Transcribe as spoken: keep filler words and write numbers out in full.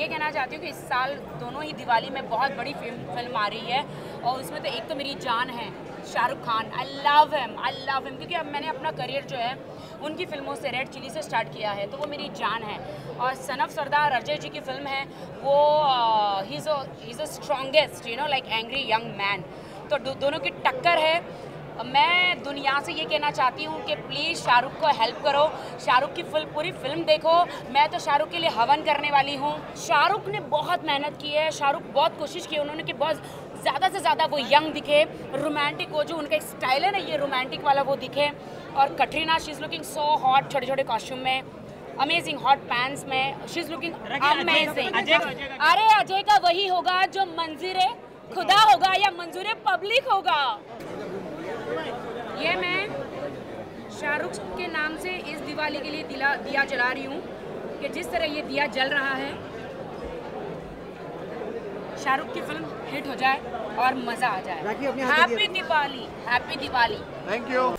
ये कहना चाहती हूँ कि इस साल दोनों ही दिवाली में बहुत बड़ी फिल्म फिल्म आ रही है और उसमें तो एक तो मेरी जान है Shahrukh Khan. I love him, I love him, क्योंकि अब मैंने अपना करियर जो है उनकी फिल्मों से रेड चिली से स्टार्ट किया है, तो वो मेरी जान है। और सन ऑफ सरदार अजय जी की फिल्म है, वो he is a strongest, you know, like angry young man. तो दो, दोनों की टक्कर है। मैं दुनिया से ये कहना चाहती हूँ कि प्लीज़ शाहरुख को हेल्प करो, शाहरुख की फिल्म पूरी फिल्म देखो। मैं तो शाहरुख के लिए हवन करने वाली हूँ। शाहरुख ने बहुत मेहनत की है, शाहरुख बहुत कोशिश की है उन्होंने कि बहुत ज़्यादा से ज़्यादा वो यंग दिखे, रोमांटिक हो, जो उनका एक स्टाइल है ना ये रोमांटिक वाला, वो दिखे। और Katrina, she is looking so hot, छोटे छोटे कॉस्ट्यूम में, अमेजिंग हॉट पैंट्स में, शी इज़ लुकिंग अमेजिंग। अरे अजय का वही होगा जो मंजूर खुदा होगा या मंजूर पब्लिक होगा। ये मैं शाहरुख के नाम से इस दिवाली के लिए दिला दिया जला रही हूँ कि जिस तरह ये दिया जल रहा है, शाहरुख की फिल्म हिट हो जाए और मज़ा आ जाए। Happy Diwali, happy Diwali. Thank you.